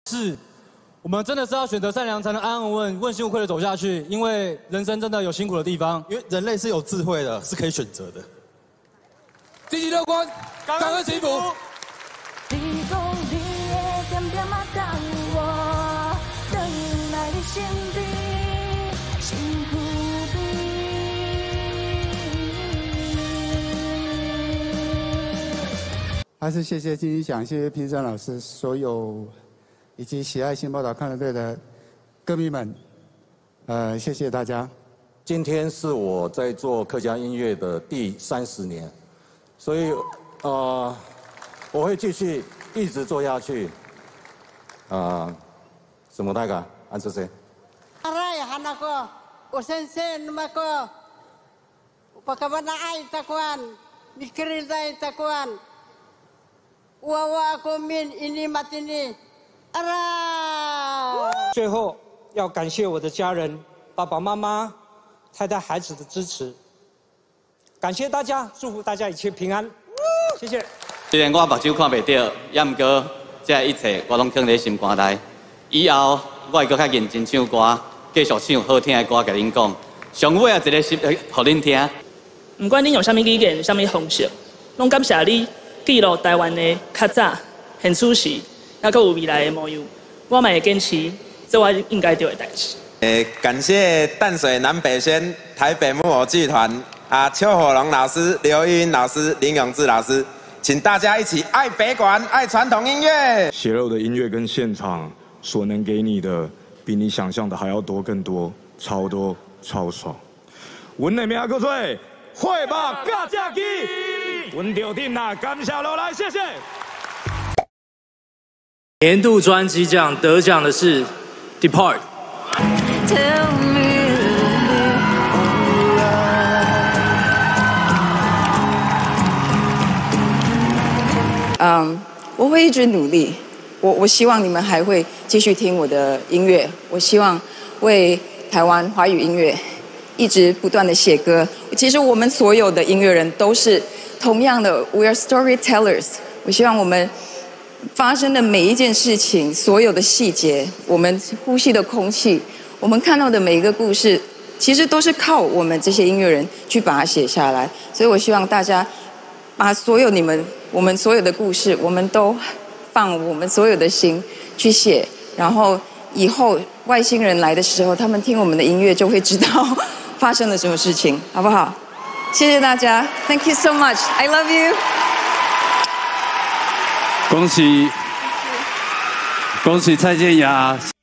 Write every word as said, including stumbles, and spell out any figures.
是，我们真的是要选择善良，才能安安稳稳、问心无愧的走下去。因为人生真的有辛苦的地方， 因为人类是有智慧的，是可以选择的。 积极乐观，感恩幸福。 你讲你会点点啊等我，等来你身边，身躯边。 还是谢谢金曲奖，谢谢评审老师，所有以及喜爱新报道看乐队的歌迷们，呃，谢谢大家。 今天是我在做客家音乐的第三十年，所以呃，我会继续一直做下去。啊、呃，什么大哥？安这些？ 阿来哈那个，我先生那么个，我可不那爱这关，你可以在这关。我我国民印尼马丁尼，阿拉。 最后要感谢我的家人，爸爸妈妈、太太、孩子的支持。感谢大家，祝福大家一切平安，谢谢。 虽然我目睭看袂到，也毋过这一切我拢放在心肝内。以后我会搁较认真唱歌，继续唱好听的歌，甲恁讲。上尾啊，一个是互恁听。 唔管恁用啥物语言、啥物方式，拢感谢你。记录台湾的较早、现此时，也阁有未来的模样。我嘛会坚持做我应该做的代志。 诶，感谢淡水南北轩台北木偶剧团啊，邱火龙老师、刘玉英老师、林永志老师，请大家一起爱北管、爱传统音乐。 血肉的音乐跟现场所能给你的，比你想象的还要多更多，超多超爽。阮的名叫做会吧尬架机。阮着定啦，感谢落来，谢谢。 年度专辑奖得奖的是 Depart。 嗯，我会一直努力。我我希望你们还会继续听我的音乐。我希望为台湾华语音乐一直不断的写歌。其实我们所有的音乐人都是同样的 ，We are storytellers。我希望我们发生的每一件事情，所有的细节，我们呼吸的空气，我们看到的每一个故事，其实都是靠我们这些音乐人去把它写下来。所以我希望大家把所有你们我们所有的故事，我们都放我们所有的心去写，然后以后外星人来的时候，他们听我们的音乐就会知道发生了什么事情，好不好？谢谢大家 ，Thank you so much, I love you。 恭喜，恭喜蔡健雅。